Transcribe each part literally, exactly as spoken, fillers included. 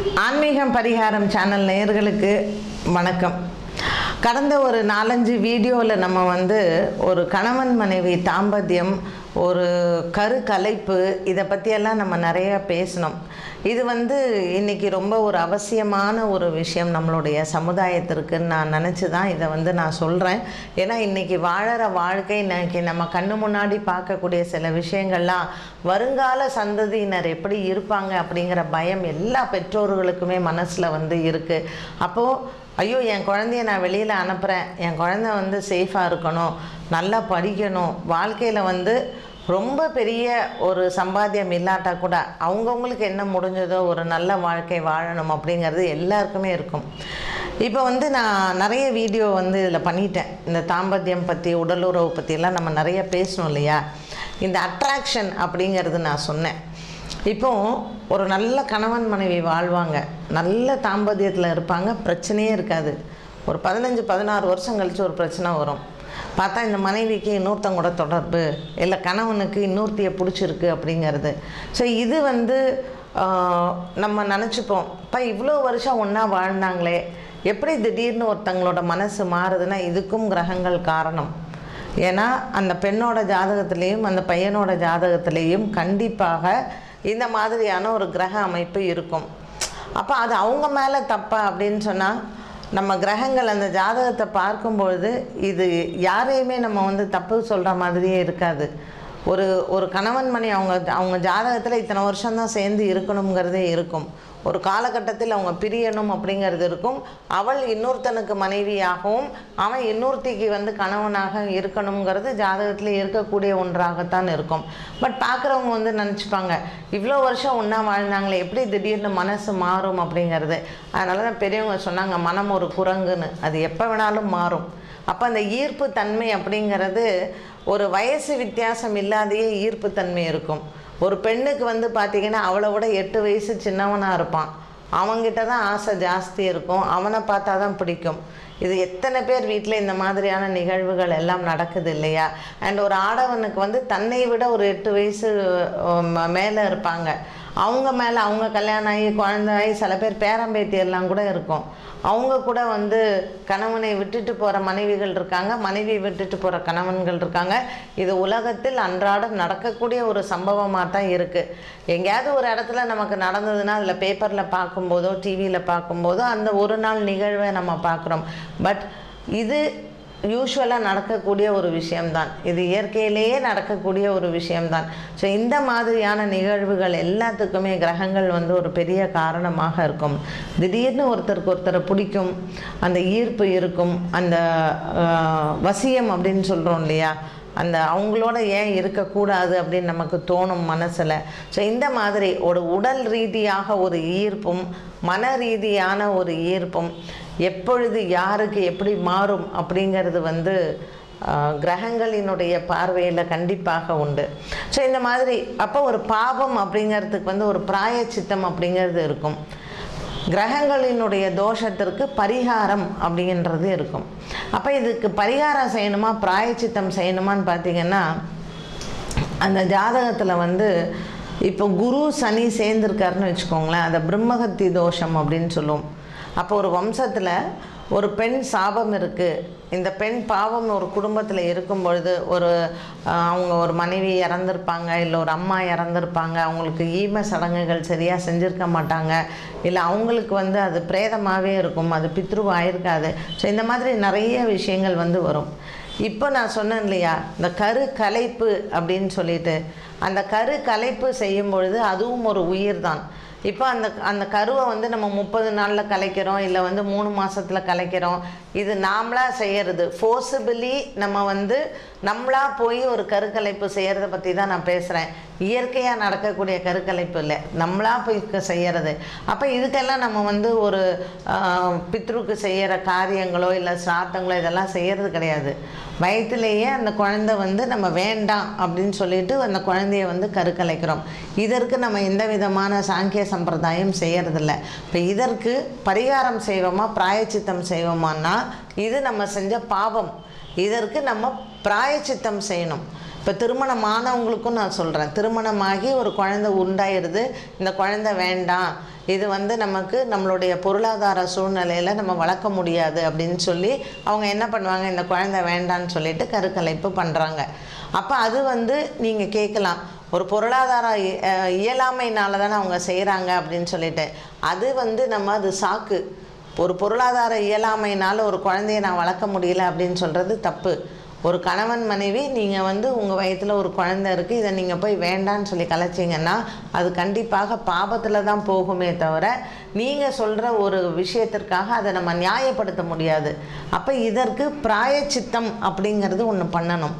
ஆன்மீகம் பரிகாரம் சேனல் நேயர்களுக்கு வணக்கம். கடந்த ஒரு நாலஞ்சு வீடியோவில் நம்ம வந்து ஒரு கணவன் மனைவி தாம்பத்தியம், ஒரு கரு கலைப்பு, இதை பற்றியெல்லாம் நம்ம நிறைய பேசினோம். இது வந்து இன்றைக்கி ரொம்ப ஒரு அவசியமான ஒரு விஷயம் நம்மளுடைய சமுதாயத்திற்குன்னு நான் நினச்சி தான் இதை வந்து நான் சொல்கிறேன். ஏன்னா இன்றைக்கி வாழற வாழ்க்கை, இன்றைக்கி நம்ம கண்ணு முன்னாடி பார்க்கக்கூடிய சில விஷயங்கள்லாம் வருங்கால சந்ததியினர் எப்படி இருப்பாங்க அப்படிங்கிற பயம் எல்லா பெற்றோர்களுக்குமே மனசில் வந்து இருக்குது. அப்போது ஐயோ, என் குழந்தைய நான் வெளியில் அனுப்புகிறேன், என் குழந்தை வந்து சேஃபாக இருக்கணும், நல்லா படிக்கணும், வாழ்க்கையில் வந்து ரொம்ப பெரிய ஒரு சம்பாத்தியம் இல்லாட்டா கூட அவங்கவுங்களுக்கு என்ன முடிஞ்சதோ ஒரு நல்ல வாழ்க்கை வாழணும் அப்படிங்கிறது எல்லாருக்குமே இருக்கும். இப்போ வந்து நான் நிறைய வீடியோ வந்து இதில் பண்ணிட்டேன். இந்த தாம்பத்தியம் பற்றி, உடலுறவு பற்றியெல்லாம் நம்ம நிறைய பேசணும் இல்லையா. இந்த அட்ராக்ஷன் அப்படிங்கிறது நான் சொன்னேன். இப்போது ஒரு நல்ல கணவன் மனைவி வாழ்வாங்க, நல்ல தாம்பத்தியத்தில் இருப்பாங்க, பிரச்சனையே இருக்காது. ஒரு பதினஞ்சு பதினாறு வருஷம் கழித்து ஒரு பிரச்சனை வரும். பார்த்தா இந்த மனைவிக்கு இன்னொருத்தங்கூட தொடர்பு, இல்லை கணவனுக்கு இன்னொருத்தியை பிடிச்சிருக்கு அப்படிங்கிறது. ஸோ இது வந்து நம்ம நினச்சிப்போம், இப்போ இவ்வளோ வருஷம் ஒன்றா வாழ்ந்தாங்களே, எப்படி திடீர்னு ஒருத்தங்களோட மனசு மாறுதுன்னா இதுக்கும் கிரகங்கள் காரணம். ஏன்னா அந்த பெண்ணோட ஜாதகத்திலேயும் அந்த பையனோட ஜாதகத்திலேயும் கண்டிப்பாக இந்த மாதிரியான ஒரு கிரக அமைப்பு இருக்கும். அப்போ அது அவங்க மேலே தப்பா அப்படின்னு சொன்னால், நம்ம கிரகங்கள் அந்த ஜாதகத்தை பார்க்கும்பொழுது இது யாரையுமே நம்ம வந்து தப்பு சொல்கிற மாதிரியே இருக்காது. ஒரு ஒரு கணவன் மணி அவங்க அவங்க ஜாதகத்தில் இத்தனை வருஷம்தான் சேர்ந்து இருக்கணுங்கிறதே இருக்கும். ஒரு காலகட்டத்தில் அவங்க பிரியணும் அப்படிங்கிறது இருக்கும். அவள் இன்னொருத்தனுக்கு மனைவியாகவும் அவன் இன்னொருத்திக்கு வந்து கணவனாக இருக்கணுங்கிறது ஜாதகத்தில் இருக்கக்கூடிய ஒன்றாகத்தான் இருக்கும். பட் பார்க்குறவங்க வந்து நினச்சிப்பாங்க, இவ்வளோ வருஷம் ஒன்றா வாழ்ந்தாங்களே, எப்படி திடீர்னு மனசு மாறும் அப்படிங்கிறது. அதனால தான் பெரியவங்க சொன்னாங்க, மனம் ஒரு குரங்குன்னு, அது எப்போ வேணாலும் மாறும். அப்போ அந்த ஈர்ப்பு தன்மை அப்படிங்கிறது ஒரு வயசு வித்தியாசம் இல்லாதையே ஈர்ப்பு தன்மை இருக்கும். ஒரு பெண்ணுக்கு வந்து பார்த்திங்கன்னா அவளை விட எட்டு வயசு சின்னவனாக இருப்பான், அவங்கிட்ட தான் ஆசை ஜாஸ்தி இருக்கும், அவனை பார்த்தா தான் பிடிக்கும். இது எத்தனை பேர் வீட்டில் இந்த மாதிரியான நிகழ்வுகள் எல்லாம் நடக்குது இல்லையா. அண்ட் ஒரு ஆடவனுக்கு வந்து தன்னை விட ஒரு எட்டு வயசு மேலே இருப்பாங்க, அவங்க மேலே அவங்க கல்யாணம் ஆகி குழந்தாகி சில பேர் பேரம்பேத்தி எல்லாம் கூட இருக்கும். அவங்க கூட வந்து கணவனை விட்டுட்டு போகிற மனைவிகள் இருக்காங்க, மனைவி விட்டுட்டு போகிற கணவன்கள் இருக்காங்க. இது உலகத்தில் அன்றாடம் நடக்கக்கூடிய ஒரு சம்பவமாக தான் இருக்குது. எங்கேயாவது ஒரு இடத்துல நமக்கு நடந்ததுன்னா அதில் பேப்பரில் பார்க்கும்போதோ டிவியில் பார்க்கும்போதோ அந்த ஒரு நாள் நிகழ்வை நம்ம பார்க்குறோம். பட் இது யூஸ்வலாக நடக்கக்கூடிய ஒரு விஷயம்தான், இது இயற்கையிலேயே நடக்கக்கூடிய ஒரு விஷயம்தான். ஸோ இந்த மாதிரியான நிகழ்வுகள் எல்லாத்துக்குமே கிரகங்கள் வந்து ஒரு பெரிய காரணமாக இருக்கும். திடீர்னு ஒருத்தருக்கு ஒருத்தரை பிடிக்கும், அந்த ஈர்ப்பு இருக்கும், அந்த வசியம் அப்படின்னு சொல்கிறோம் இல்லையா, அந்த அவங்களோட ஏன் இருக்கக்கூடாது அப்படின்னு நமக்கு தோணும் மனசில். ஸோ இந்த மாதிரி ஒரு உடல் ரீதியாக ஒரு ஈர்ப்பும் மன ரீதியான ஒரு ஈர்ப்பும் எப்பொழுது யாருக்கு எப்படி மாறும் அப்படிங்கிறது வந்து கிரகங்களினுடைய பார்வையில் கண்டிப்பாக உண்டு. ஸோ இந்த மாதிரி அப்போ ஒரு பாவம் அப்படிங்கிறதுக்கு வந்து ஒரு பிராயச்சித்தம் அப்படிங்கிறது இருக்கும். கிரகங்களினுடைய தோஷத்திற்கு பரிகாரம் அப்படின்றது இருக்கும். அப்போ இதுக்கு பரிகாரம் செய்யணுமா பிராயச்சித்தம் செய்யணுமான்னு பார்த்திங்கன்னா, அந்த ஜாதகத்தில் வந்து இப்போ குரு சனி சேர்ந்துருக்காருன்னு வச்சுக்கோங்களேன், அதை பிரம்மகத்தி தோஷம் அப்படின்னு சொல்லுவோம். அப்போ ஒரு வம்சத்தில் ஒரு பெண் சாபம் இருக்குது, இந்த பெண் பாவம் ஒரு குடும்பத்தில் இருக்கும் பொழுது ஒரு அவங்க ஒரு மனைவி இறந்துருப்பாங்க, இல்லை ஒரு அம்மா இறந்துருப்பாங்க, அவங்களுக்கு ஈம சடங்குகள் சரியாக செஞ்சுருக்க மாட்டாங்க, இல்லை அவங்களுக்கு வந்து அது பிரேதமாகவே இருக்கும், அது பித்ருவாயிருக்காது. ஸோ இந்த மாதிரி நிறைய விஷயங்கள் வந்து வரும். இப்போ நான் சொன்னேன் இல்லையா, இந்த கரு கலைப்பு அப்படின்னு சொல்லிட்டு, அந்த கரு கலைப்பு செய்யும் பொழுது அதுவும் ஒரு உயிர் தான். இப்போ அந்த அந்த கருவை வந்து நம்ம முப்பது நாளில் கலைக்கிறோம், இல்லை வந்து மூணு மாதத்தில் கலைக்கிறோம். இது நாமளாக செய்கிறது, ஃபோர்ஸபிளி நம்ம வந்து நம்மளாக போய் ஒரு கருக்கலைப்பு செய்கிறத பற்றி தான் நான் பேசுகிறேன். இயற்கையாக நடக்கக்கூடிய கருக்கலைப்பு இல்லை, நம்மளாக போய் செய்கிறது. அப்போ இதுக்கெல்லாம் நம்ம வந்து ஒரு பித்ருக்கு செய்கிற காரியங்களோ இல்லை சிராத்தங்களோ இதெல்லாம் செய்கிறது கிடையாது. வயத்திலேயே அந்த குழந்தை வந்து நம்ம வேண்டாம் அப்படின்னு சொல்லிட்டு அந்த குழந்தைய வந்து கருக்கலைக்கிறோம். இதற்கு நம்ம எந்த விதமான சாங்கிய சம்பிரதாயம் செய்கிறதில்ல. இப்போ இதற்கு பரிகாரம் செய்வோமா பிராயச்சித்தம் செய்வோமான்னா இது நம்ம செஞ்ச பாவம், இதற்கு நம்ம பிராயச்சித்தம் செய்யணும். இப்போ திருமணமானவங்களுக்கும் நான் சொல்கிறேன், திருமணமாகி ஒரு குழந்தை உண்டாயிருது, இந்த குழந்தை வேண்டாம், இது வந்து நமக்கு நம்மளுடைய பொருளாதார சூழ்நிலையில் நம்ம வளர்க்க முடியாது அப்படின்னு சொல்லி அவங்க என்ன பண்ணுவாங்க, இந்த குழந்தை வேண்டான்னு சொல்லிட்டு கருக்கலைப்பு பண்ணுறாங்க. அப்போ அது வந்து நீங்கள் கேட்கலாம், ஒரு பொருளாதார இயலாமையினால தானே அவங்க செய்கிறாங்க அப்படின்னு சொல்லிட்டு. அது வந்து நம்ம அது சாக்கு. ஒரு பொருளாதார இயலாமையினால் ஒரு குழந்தைய நான் வளர்க்க முடியல அப்படின்னு சொல்கிறது தப்பு. ஒரு கணவன் மனைவி நீங்கள் வந்து உங்கள் வயத்தில் ஒரு குழந்தை இருக்குது, இதை நீங்கள் போய் வேண்டான்னு சொல்லி கலைச்சிங்கன்னா அது கண்டிப்பாக பாபத்தில் தான் போகுமே தவிர நீங்கள் சொல்கிற ஒரு விஷயத்திற்காக அதை நம்ம நியாயப்படுத்த முடியாது. அப்போ இதற்கு பிராயச்சித்தம் அப்படிங்கிறது ஒன்று பண்ணணும்.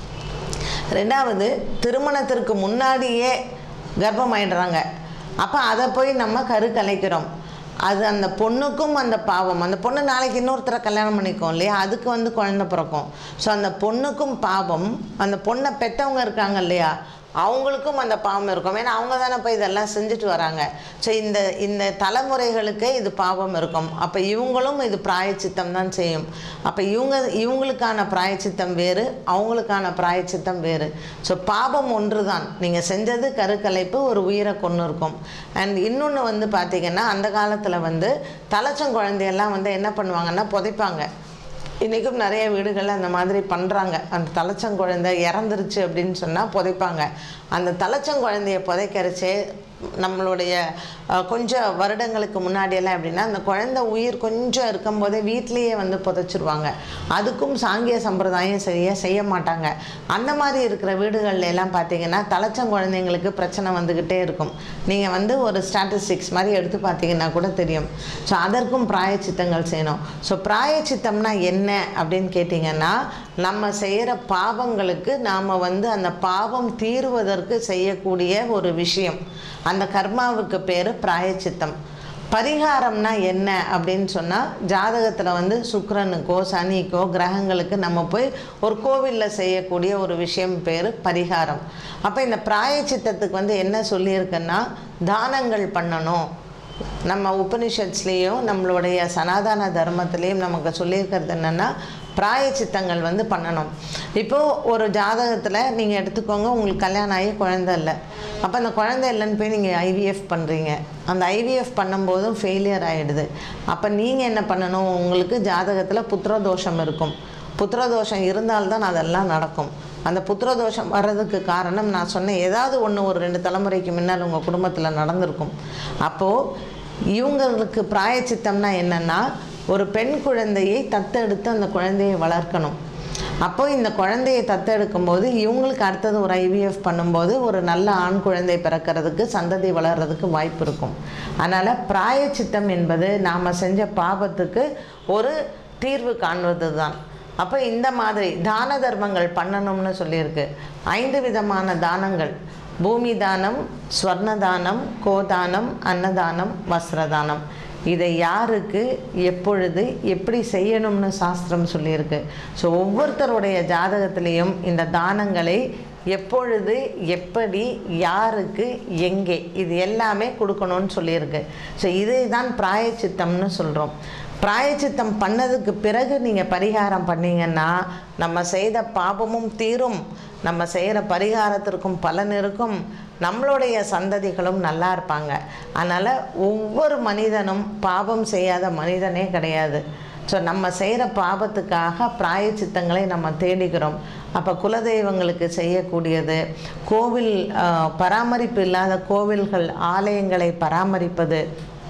ரெண்டாவது, திருமணத்திற்கு முன்னாடியே கர்ப்பமாயிடுறாங்க, அப்போ அதை போய் நம்ம கரு கலைக்கிறோம். அது அந்த பொண்ணுக்கும் அந்த பாவம். அந்த பொண்ணு நாளைக்கு இன்னொருத்தரை கல்யாணம் பண்ணிக்கும் இல்லையா, அதுக்கு வந்து குழந்தை பிறக்கும். ஸோ அந்த பொண்ணுக்கும் பாவம், அந்த பொண்ணை பெற்றவங்க இருக்காங்க இல்லையா, அவங்களுக்கும் அந்த பாவம் இருக்கும். ஏன்னா அவங்க தானே போய் இதெல்லாம் செஞ்சுட்டு வராங்க. ஸோ இந்த இந்த தலைமுறைகளுக்கே இது பாவம் இருக்கும். அப்போ இவங்களும் இது பிராயச்சித்தம் தான் செய்யும். அப்போ இவங்க இவங்களுக்கான பிராயச்சித்தம் வேறு, அவங்களுக்கான பிராயச்சித்தம் வேறு. ஸோ பாவம் ஒன்று தான். நீங்கள் செஞ்சது கருக்கலைப்பு, ஒரு உயிரை கொன்று இருக்கும். அண்ட் இன்னொன்று வந்து பார்த்திங்கன்னா, அந்த காலத்தில் வந்து தலைச்சங்குழந்தையெல்லாம் வந்து என்ன பண்ணுவாங்கன்னா புதைப்பாங்க. இன்றைக்கும் நிறைய வீடுகளில் அந்த மாதிரி பண்ணுறாங்க. அந்த தலைச்சங்குழந்தை இறந்துருச்சு அப்படின்னு சொன்னால் புதைப்பாங்க. அந்த தலைச்சங்குழந்தையை புதைக்கரிச்சே நம்மளுடைய கொஞ்சம் வருடங்களுக்கு முன்னாடியெல்லாம் எப்படின்னா, அந்த குழந்தை உயிர் கொஞ்சம் இருக்கும்போதே வீட்லேயே வந்து புதைச்சிருவாங்க. அதுக்கும் சாங்கிய சம்பிரதாயம் சரியாக செய்ய மாட்டாங்க. அந்த மாதிரி இருக்கிற வீடுகளில் எல்லாம் பார்த்திங்கன்னா தலைச்சங்குழந்தைங்களுக்கு பிரச்சனை வந்துக்கிட்டே இருக்கும். நீங்கள் வந்து ஒரு ஸ்டாட்டிஸ்டிக்ஸ் மாதிரி எடுத்து பார்த்தீங்கன்னா கூட தெரியும். ஸோ அதற்கும் பிராயச்சித்தங்கள் செய்யணும். ஸோ பிராயச்சித்தம்னா என்ன அப்படின்னு கேட்டிங்கன்னா, நம்ம செய்கிற பாவங்களுக்கு நாம் வந்து அந்த பாவம் தீருவதற்கு செய்யக்கூடிய ஒரு விஷயம். அந்த கர்மாவுக்கு பேர் பிராயச்சித்தம். பரிகாரம்னா என்ன அப்படின்னு சொன்னால், ஜாதகத்தில் வந்து சுக்கிரனுக்கோ சனிக்கோ கிரகங்களுக்கு நம்ம போய் ஒரு கோவிலில் செய்யக்கூடிய ஒரு விஷயம் பேர் பரிகாரம். அப்போ இந்த பிராயச்சித்தத்துக்கு வந்து என்ன சொல்லியிருக்குன்னா, தானங்கள் பண்ணணும். நம்ம உபனிஷத்ஸ்லேயும் நம்மளுடைய சனாதன தர்மத்திலையும் நமக்கு சொல்லியிருக்கிறது என்னென்னா, பிராயச்சித்தங்கள் வந்து பண்ணணும். இப்போது ஒரு ஜாதகத்தில் நீங்கள் எடுத்துக்கோங்க, உங்களுக்கு கல்யாணம் ஆகி குழந்தை இல்லை. அப்போ அந்த குழந்தை இல்லைன்னு போய் நீங்கள் ஐவிஎஃப் பண்ணுறீங்க. அந்த ஐவிஎஃப் பண்ணும்போதும் ஃபெயிலியர் ஆகிடுது. அப்போ நீங்கள் என்ன பண்ணணும், உங்களுக்கு ஜாதகத்தில் புத்திரதோஷம் இருக்கும். புத்திரதோஷம் இருந்தால்தான் அதெல்லாம் நடக்கும். அந்த புத்திரதோஷம் வர்றதுக்கு காரணம் நான் சொன்னேன், ஏதாவது ஒன்று ஒரு ரெண்டு தலைமுறைக்கு முன்னால் உங்கள் குடும்பத்தில் நடந்திருக்கும். அப்போது இவங்களுக்கு பிராயச்சித்தம்னா என்னென்னா, ஒரு பெண் குழந்தையை தத்தெடுத்து அந்த குழந்தையை வளர்க்கணும். அப்போது இந்த குழந்தையை தத்தெடுக்கும்போது இவங்களுக்கு அடுத்தது ஒரு ஐவிஎஃப் பண்ணும்போது ஒரு நல்ல ஆண் குழந்தை பிறக்கிறதுக்கு, சந்ததி வளர்கிறதுக்கு வாய்ப்பு இருக்கும். அதனால் பிராயச்சித்தம் என்பது நாம் செஞ்ச பாவத்துக்கு ஒரு தீர்வு காண்பது தான். அப்போ இந்த மாதிரி தான தர்மங்கள் பண்ணணும்னு சொல்லியிருக்கு. ஐந்து விதமான தானங்கள்: பூமி தானம், ஸ்வர்ண தானம், கோதானம், அன்னதானம், வஸ்திரதானம். இதை யாருக்கு எப்பொழுது எப்படி செய்யணும்னு சாஸ்திரம் சொல்லியிருக்கு. ஸோ ஒவ்வொருத்தருடைய ஜாதகத்திலையும் இந்த தானங்களை எப்பொழுது, எப்படி, யாருக்கு, எங்கே, இது எல்லாமே கொடுக்கணும்னு சொல்லியிருக்கு. ஸோ இதை தான் பிராயச்சித்தம்னு சொல்கிறோம். பிராயச்சித்தம் பண்ணதுக்கு பிறகு நீங்கள் பரிகாரம் பண்ணிங்கன்னா நம்ம செய்த பாபமும் தீரும், நம்ம செய்கிற பரிகாரத்திற்கும் பலன் இருக்கும், நம்மளுடைய சந்ததிகளும் நல்லா இருப்பாங்க. அதனால் ஒவ்வொரு மனிதனும் பாவம் செய்யாத மனிதனே கிடையாது. ஸோ நம்ம செய்கிற பாவத்துக்காக பிராயச்சித்தங்களை நம்ம தேடிக்கிறோம். அப்போ குலதெய்வங்களுக்கு செய்யக்கூடியது, கோவில் பராமரிப்பு இல்லாத கோவில்கள் ஆலயங்களை பராமரிப்பது,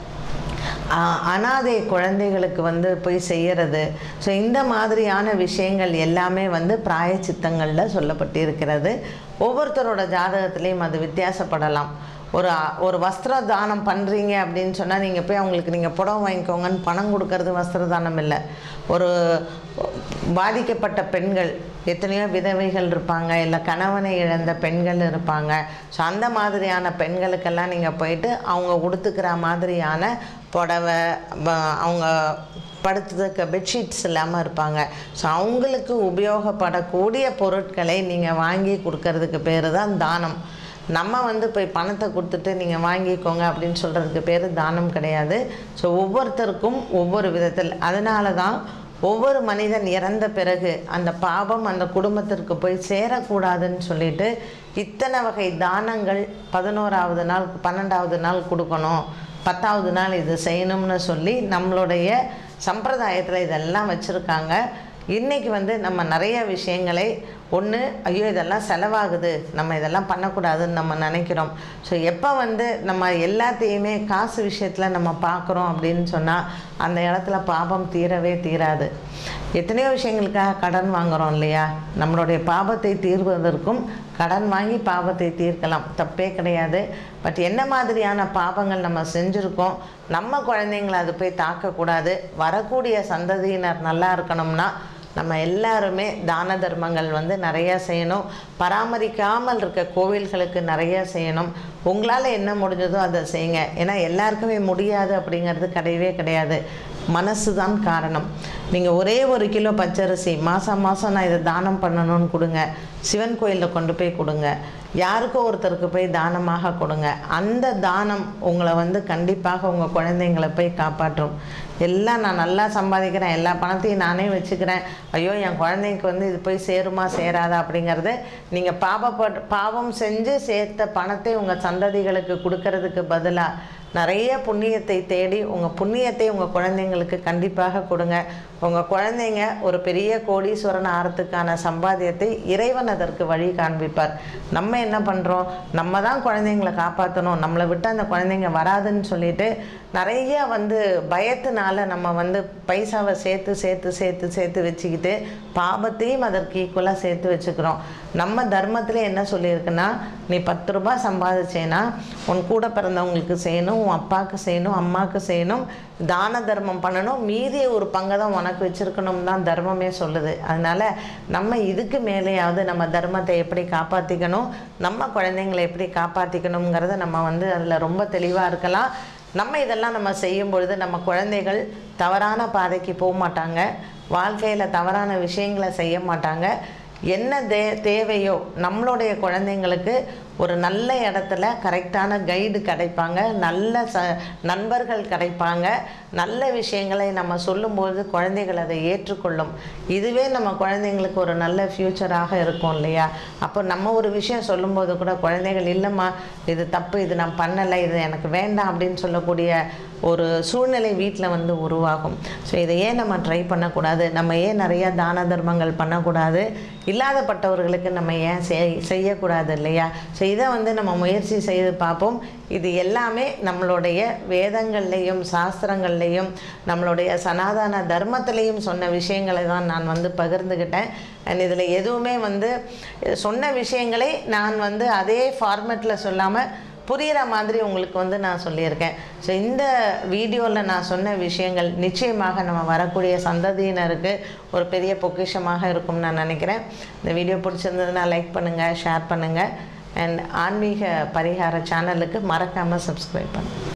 அனாதை குழந்தைகளுக்கு வந்து போய் செய்கிறது. ஸோ இந்த மாதிரியான விஷயங்கள் எல்லாமே வந்து பிராயச்சித்தங்களில் சொல்லப்பட்டு இருக்கிறது. ஒவ்வொருத்தரோட ஜாதகத்துலேயும் அது வித்தியாசப்படலாம். ஒரு ஒரு வஸ்திர தானம் பண்ணுறீங்க அப்படின்னு சொன்னால் நீங்கள் போய் அவங்களுக்கு நீங்கள் புடவை வாங்கிக்கோங்கன்னு பணம் கொடுக்கறது வஸ்திர தானம் இல்லை. ஒரு பாதிக்கப்பட்ட பெண்கள், எத்தனையோ விதவைகள் இருப்பாங்க, இல்லை கணவனை இழந்த பெண்கள் இருப்பாங்க. ஸோ அந்த மாதிரியான பெண்களுக்கெல்லாம் நீங்கள் போயிட்டு அவங்க உடுத்துக்கிற மாதிரியான புடவை, அவங்க படுத்துறதுக்கு பெட்ஷீட்ஸ் இல்லாமல் இருப்பாங்க. ஸோ அவங்களுக்கு உபயோகப்படக்கூடிய பொருட்களை நீங்கள் வாங்கி கொடுக்கறதுக்கு பேர் தான் தானம். நம்ம வந்து போய் பணத்தை கொடுத்துட்டு நீங்கள் வாங்கிக்கோங்க அப்படின்னு சொல்கிறதுக்கு பேர் தானம் கிடையாது. ஸோ ஒவ்வொருத்தருக்கும் ஒவ்வொரு விதத்தில். அதனால தான் ஒவ்வொரு மனிதன் இறந்த பிறகு அந்த பாவம் அந்த குடும்பத்திற்கு போய் சேரக்கூடாதுன்னு சொல்லிட்டு இத்தனை வகை தானங்கள் பதினோராவது நாள் பன்னெண்டாவது நாள் கொடுக்கணும், பத்தாவது நாள் இது செய்யணும்னு சொல்லி நம்மளுடைய சம்பிரதாயத்தில் இதெல்லாம் வச்சுருக்காங்க. இன்றைக்கி வந்து நம்ம நிறைய விஷயங்களை ஒன்று ஐயோ இதெல்லாம் செலவாகுது, நம்ம இதெல்லாம் பண்ணக்கூடாதுன்னு நம்ம நினைக்கிறோம். ஸோ எப்போ வந்து நம்ம எல்லாத்தையுமே காசு விஷயத்தில் நம்ம பார்க்குறோம் அப்படின்னு சொன்னால் அந்த இடத்துல பாபம் தீரவே தீராது. எத்தனையோ விஷயங்களுக்காக கடன் வாங்குகிறோம் இல்லையா? நம்மளுடைய பாபத்தை தீர்வதற்கும் கடன் வாங்கி பாவத்தை தீர்க்கலாம், தப்பே கிடையாது. பட் என்ன மாதிரியான பாவங்கள் நம்ம செஞ்சுருக்கோம், நம்ம குழந்தைங்களை அது போய் தாக்கக்கூடாது. வரக்கூடிய சந்ததியினர் நல்லா இருக்கணும்னா நம்ம எல்லாருமே தான தர்மங்கள் வந்து நிறையா செய்யணும். பராமரிக்காமல் இருக்க கோவில்களுக்கு நிறையா செய்யணும். உங்களால் என்ன முடிஞ்சதோ அதை செய்யுங்க. ஏன்னா எல்லாருக்குமே முடியாது அப்படிங்கிறது கிடையவே கிடையாது. மனசு தான் காரணம். நீங்கள் ஒரே ஒரு கிலோ பச்சரிசி மாதம் மாதம் நான் இதை தானம் பண்ணணும்னு கொடுங்க, சிவன் கோயிலில் கொண்டு போய் கொடுங்க, யாருக்கோ ஒருத்தருக்கு போய் தானமாக கொடுங்க. அந்த தானம் உங்களை வந்து கண்டிப்பாக உங்கள் குழந்தைங்களை போய் காப்பாற்றும். எல்லாம் நான் நல்லா சம்பாதிக்கிறேன், எல்லா பணத்தையும் நானே வச்சுக்கிறேன், ஐயோ என் குழந்தைக்கு வந்து இது போய் சேருமா சேராதா அப்படிங்கிறது நீங்கள் பாவப்பட் பாவம் செஞ்சு சேர்த்த பணத்தை உங்கள் சந்ததிகளுக்கு கொடுக்கறதுக்கு பதிலாக நிறைய புண்ணியத்தை தேடி உங்கள் புண்ணியத்தை உங்கள் குழந்தைங்களுக்கு கண்டிப்பாக கொடுங்க. உங்கள் குழந்தைங்க ஒரு பெரிய கோடீஸ்வரன் ஆகிறதுக்கான சம்பாத்தியத்தை இறைவன் அதற்கு வழி காண்பிப்பார். நம்ம என்ன பண்ணுறோம், நம்ம தான் குழந்தைங்களை காப்பாற்றணும், நம்மளை விட்டு அந்த குழந்தைங்க வராதுன்னு சொல்லிட்டு நிறைய வந்து பயத்தினால நம்ம வந்து பைசாவை சேர்த்து சேர்த்து சேர்த்து சேர்த்து வச்சுக்கிட்டு பாபத்தையும் அதற்கு ஈக்குவலாக சேர்த்து வச்சுக்கிறோம். நம்ம தர்மத்தில் என்ன சொல்லியிருக்குன்னா, நீ பத்து ரூபாய் சம்பாதிச்சேன்னா உன் கூட பிறந்தவங்களுக்கு செய்யணும், உன் அப்பாவுக்கு செய்யணும், அம்மாவுக்கு செய்யணும், தான தர்மம் பண்ணணும், மீதிய ஒரு பங்கை தான் உனக்கு வச்சுருக்கணும் தான் தர்மமே சொல்லுது. அதனால் நம்ம இதுக்கு மேலேயாவது நம்ம தர்மத்தை எப்படி காப்பாற்றிக்கணும், நம்ம குழந்தைங்களை எப்படி காப்பாற்றிக்கணுங்கிறத நம்ம வந்து அதில் ரொம்ப தெளிவாக இருக்கலாம். நம்ம இதெல்லாம் நம்ம செய்யும் பொழுது நம்ம குழந்தைகள் தவறான பாதைக்கு போக மாட்டாங்க, வாழ்க்கையில் தவறான விஷயங்களை செய்ய மாட்டாங்க. என்ன தே தேவையோ நம்மளுடைய குழந்தைங்களுக்கு ஒரு நல்ல இடத்துல கரெக்டான கைடு கிடைப்பாங்க, நல்ல ச நண்பர்கள் கிடைப்பாங்க. நல்ல விஷயங்களை நம்ம சொல்லும்போது குழந்தைகள் அதை ஏற்றுக்கொள்ளும். இதுவே நம்ம குழந்தைங்களுக்கு ஒரு நல்ல ஃப்யூச்சராக இருக்கும் இல்லையா? அப்போ நம்ம ஒரு விஷயம் சொல்லும்போது கூட குழந்தைகள் இல்லைம்மா இது தப்பு, இது நான் பண்ணலை, இது எனக்கு வேண்டாம் அப்படின்னு சொல்லக்கூடிய ஒரு சூழ்நிலை வீட்டில் வந்து உருவாகும். ஸோ இதை ஏன் நம்ம ட்ரை பண்ணக்கூடாது, நம்ம ஏன் நிறையா தான தர்மங்கள் பண்ணக்கூடாது, இல்லாதப்பட்டவர்களுக்கு நம்ம ஏன் செய் செய்யக்கூடாது இல்லையா? ஸோ இதை வந்து நம்ம முயற்சி செய்து பார்ப்போம். இது எல்லாமே நம்மளுடைய வேதங்கள்லேயும் சாஸ்திரங்கள்லேயும் நம்மளுடைய சனாதன தர்மத்திலையும் சொன்ன விஷயங்களை தான் நான் வந்து பகிர்ந்துக்கிட்டேன். அண்ட் இதில் எதுவுமே வந்து சொன்ன விஷயங்களை நான் வந்து அதே ஃபார்மேட்டில் சொல்லாமல் புரிகிற மாதிரி உங்களுக்கு வந்து நான் சொல்லியிருக்கேன். ஸோ இந்த வீடியோவில் நான் சொன்ன விஷயங்கள் நிச்சயமாக நம்ம வரக்கூடிய சந்ததியினருக்கு ஒரு பெரிய பொக்கிஷமாக இருக்கும்னு நான் நினைக்கிறேன். இந்த வீடியோ பிடிச்சிருந்ததுன்னா லைக் பண்ணுங்கள், ஷேர் பண்ணுங்கள். அண்ட் ஆன்மீக பரிகார சேனலுக்கு மறக்காமல் சப்ஸ்கிரைப் பண்ணுங்கள்.